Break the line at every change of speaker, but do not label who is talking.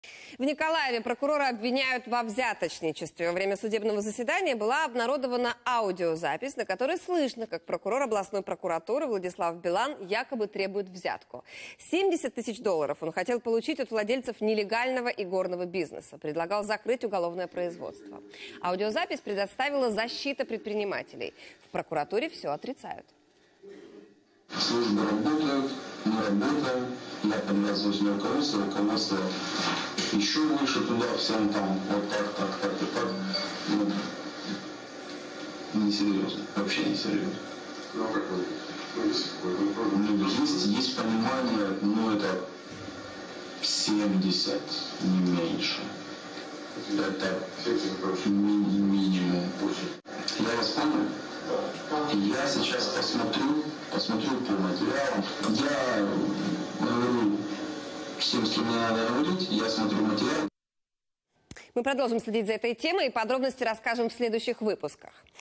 В Николаеве прокурора обвиняют во взяточничестве. Во время судебного заседания была обнародована аудиозапись, на которой слышно, как прокурор областной прокуратуры Владислав Билан якобы требует взятку. 70 тысяч долларов он хотел получить от владельцев нелегального игорного бизнеса. Предлагал закрыть уголовное производство. Аудиозапись предоставила защита предпринимателей. В прокуратуре все отрицают.
Службы работают, мы работаем, я подвязываюсь на руководство еще выше туда, всем там, вот так и так. Ну, несерьезно, вообще несерьезно.
Ну, а как вы?
Есть понимание, но это 70, не меньше. Это минимум. Я вас понял? Я сейчас посмотрю по материалам. Я говорю всем, с кем мне надо говорить, я смотрю материал.
Мы продолжим следить за этой темой и подробности расскажем в следующих выпусках.